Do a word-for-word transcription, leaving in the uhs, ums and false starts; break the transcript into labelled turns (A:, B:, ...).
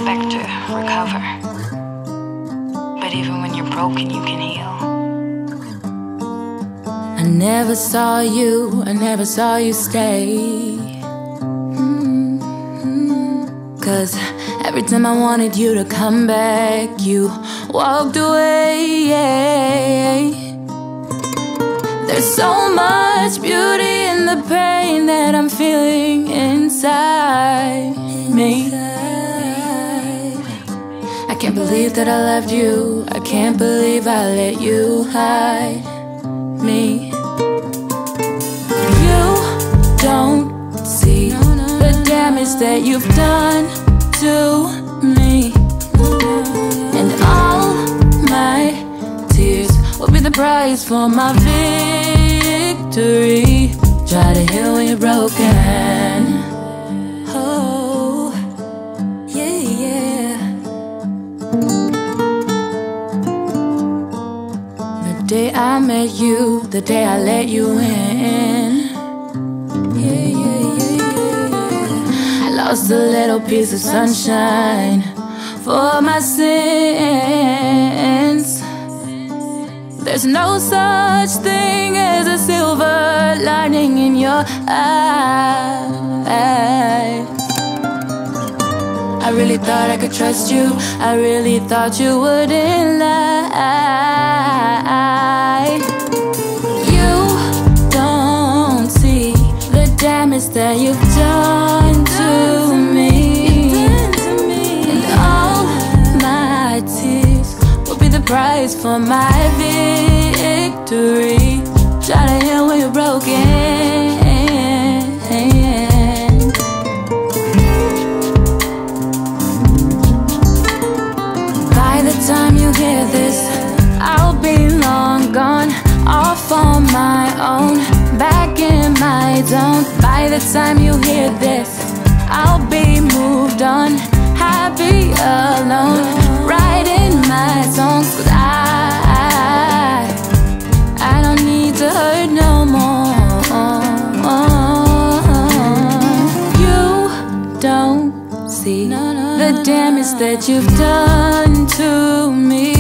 A: expect to recover. But even when you're broken, you can heal.
B: I never saw you, I never saw you stay. mm-hmm. Cause every time I wanted you to come back, you walked away. There's so much beauty in the pain that I'm feeling inside me. I can't believe that I left you. I can't believe I let you hide me. You don't see the damage that you've done to me. And all my tears will be the price for my victory. Try to heal when you're broken. Oh, yeah, yeah. The day I met you, the day I let you in. Yeah, yeah, yeah, yeah. I lost a little piece of sunshine for my sins. There's no such thing as a silver lining in your eyes. I really thought I could trust you. I really thought you wouldn't lie. You don't see the damage that you've done to me. And all my tears will be the price for my victory. Try to heal when you're broken. By the time you hear this, I'll be long gone, off on my own, back in my zone. By the time you hear this, I'll be moved on, happy alone, writing my songs. Cause I, I don't need to hurt no more. You don't see the damage that you've done to me.